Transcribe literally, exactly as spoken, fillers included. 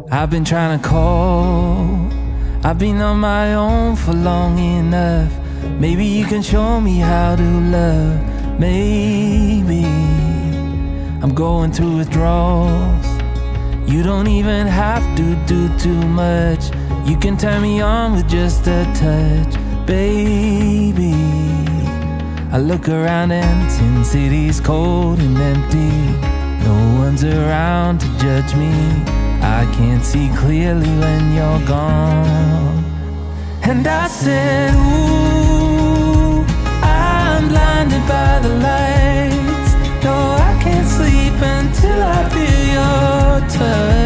I've been trying to call, I've been on my own for long enough. Maybe you can show me how to love. Maybe I'm going through withdrawals. You don't even have to do too much. You can turn me on with just a touch, baby. I look around and Sin City's cold and empty. No one's around to judge me. I can't see clearly when you're gone. And I said, ooh, I'm blinded by the lights. No, I can't sleep until I feel your touch.